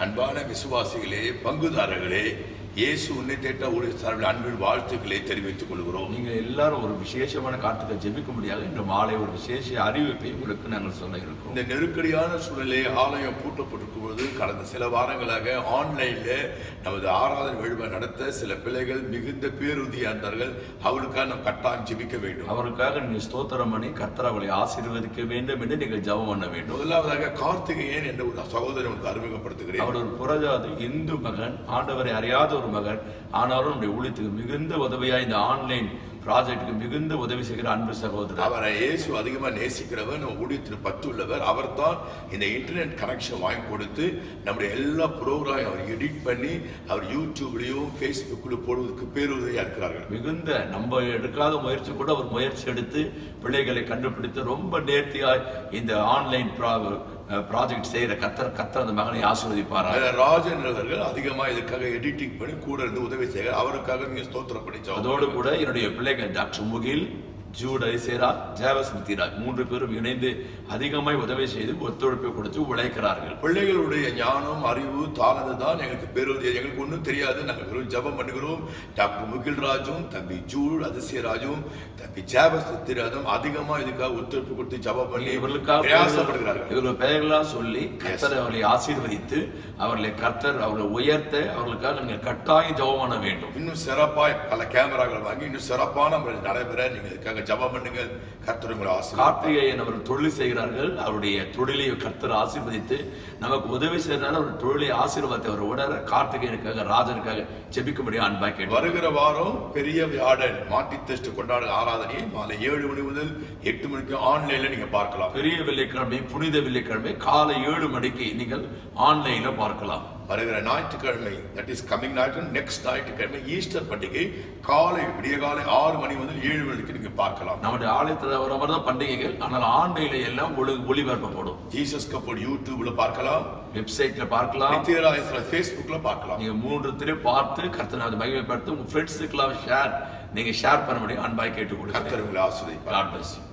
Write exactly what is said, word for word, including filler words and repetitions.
அன்பான விசுவாசிகளே, பங்குதாரர்களே, இயேசு உன்னித்தேட்ட ஒரு சார்பில் அன்பின் வாழ்த்துக்களை தெரிவித்துக் கொள்கிறோம். நீங்கள் எல்லாரும் ஒரு விசேஷமான காரியத்தை ஜெபிக்க முடியாது. இன்று மாலை ஒரு விசேஷ அறிவிப்பை உங்களுக்கு நாங்கள் சொல்ல இருக்கோம். இந்த நெருக்கடியான சூழ்நிலையை ஆலயம் பூட்டப்பட்டிருக்கும் போது கடந்த சில வாரங்களாக ஆன்லைன்ல நமது ஆராதனை வழிபாடு நடத்த சில பிள்ளைகள் மிகுந்த பேருதியா இருந்தார்கள். அவளுக்காக நாம் கட்டாயம் ஜெபிக்க வேண்டும். அவருக்காக நீங்கள் ஸ்தோத்திரம் பண்ணி கர்த்தர் அவளை ஆசீர்வதிக்க வேண்டும் என்று நீங்கள் ஜெபம் பண்ண வேண்டும். முதலாவதாக கார்த்திகேயன் என்ற ஒரு சகோதரன் உங்களுக்கு அறிமுகப்படுத்துகிறேன். அவர் ஒரு புறஜாதி இந்து மகன், ஆண்டவரை அறியாத ஒரு மகன். ஆனாலும் நம்முடைய ஊழியத்துக்கு மிகுந்த உதவியா இந்த ஆன்லைன் ப்ராஜெக்டுக்கு மிகுந்த உதவி செய்கிற அன்பு சகோதரர். அவரை இயேசு அதிகமா நேசிக்கிறவர், நம்ம ஊழியத்தில் பற்று உள்ளவர். அவர் தான் இந்த இன்டர்நெட் கனெக்ஷன் வாங்கி கொடுத்து நம்முடைய எல்லா ப்ரோக்ராம் அவர் எடிட் பண்ணி அவர் யூடியூப்லயும் ஃபேஸ்புக்லயும் போடுவதற்கு பேருதவியா இருக்கிறார்கள். மிகுந்த நம்ம எடுக்காத முயற்சி கூட அவர் முயற்சி எடுத்து பிள்ளைகளை கண்டுபிடித்து ரொம்ப நேர்த்தியாய் இந்த ஆன்லைன் ப்ராஜெக்ட் செய்யற கத்தர் கத்தர் அந்த மகனை ஆசீர்வதிப்பார். ராஜன் அவர்கள் அதிகமா இதுக்காக எடிட்டிங் பண்ணி கூட இருந்து உதவி செய்ய அவருக்காக நீங்க ஸ்தோத்திரம் பண்ணிச்சோம். அதோடு கூட என்னுடைய பிள்ளைகள் டாக்டர் முகில், ஜூட் ஐசேரா, ஜெயவசந்திராஜ் மூன்று பேரும் இணைந்து அதிகமாய் உதவி செய்து ஒத்துழைப்பை கொடுத்து உழைக்கிறார்கள். பிள்ளைகளுடைய ஞானம், அறிவு, தாளந்து தான் எங்களுக்கு பெறுவது. எங்களுக்கு ஒன்றும் தெரியாது. நாங்கள் வெறும் ஜபம் பண்ணுகிறோம். டாக்டர் முகில் ராஜும் தம்பி ஜூட் அதிசயராஜும் தம்பி ஜெயவசந்திராஜும் அதிகமா இதுக்காக ஒத்துழைப்பு கொடுத்து ஜபம் பண்ணி இவர்களுக்காக பிரயாசப்படுகிறார்கள். இவர்கள் பெயர்களாம் சொல்லி கர்த்தர் அவர்களை ஆசீர்வதித்து அவர்களை கர்த்தர் அவர்களை உயர்த்த அவர்களுக்காக நீங்கள் கட்டாயம் ஜபம் பண்ண வேண்டும். இன்னும் சிறப்பாய் பல கேமராக்கள் வாங்கி இன்னும் சிறப்பான முறையில் நடைபெற நீங்க இதுக்காக ஜபம் பண்ணுங்கள். கர்த்தர் உங்களை ஆசீர்வதிப்பார். கார்த்திகேயன் அவர்கள் தொழில் செய்கிறார்கள். அவருடைய தொழிலை கர்த்தர் ஆசீர்வதித்து நமக்கு உதவி செய்யறதுனால அவர் தொழிலை ஆசீர்வாதத்தை அவர் உணர கார்த்திகேயனுக்காக ராஜனுக்காக ஜெபிக்கும்படியா அன்பாய் கேட்டு வருகிற வாரம் பெரிய வியாழன் மாட்டி டெஸ்ட் கொண்டாட ஆராதனையை மாலை ஏழு மணி முதல் எட்டு மணிக்கு ஆன்லைன்ல நீங்க பார்க்கலாம். பெரிய வெள்ளிக்கிழமை, புனித வெள்ளிக்கிழமை காலை ஏழு மணிக்கு நீங்கள் ஆன்லைன்ல பார்க்கலாம். வருகிற ஞாயிற்றுக்கிழமை, தட் இஸ் கமிங் ஞாயிற்று நெக்ஸ்ட் ஞாயிற்றுக்கிழமை ஈஸ்டர் பண்டிகை காலை விடிய காலை ஆறு மணி முதல் ஏழு மணிக்கு நீங்க பார்க்கலாம். நம்முடைய ஆலயத்தில் வர மாதிரி தான் பண்டிகைகள், ஆனால் ஆன்லைன்ல எல்லாம் ஒளி ஒளிபரப்பப்படும். ஜீசஸ் கப்போர்ட் யூடியூப்ல பார்க்கலாம், வெப்சைட்ல பார்க்கலாம், நித்தியராயத்துல ஃபேஸ்புக்ல பார்க்கலாம். நீங்க மூன்று திரை பார்த்து கர்த்தரை மகிமைப்படுத்தி உங்க ஃப்ரெண்ட்ஸுக்கெல்லாம் ஷேர் நீங்க ஷேர் பண்ண முடியும் அன்பாய் கேட்டுக்கொள்கிறேன். கர்த்தர் உங்களை ஆசீர்வதிப்பார். God bless you.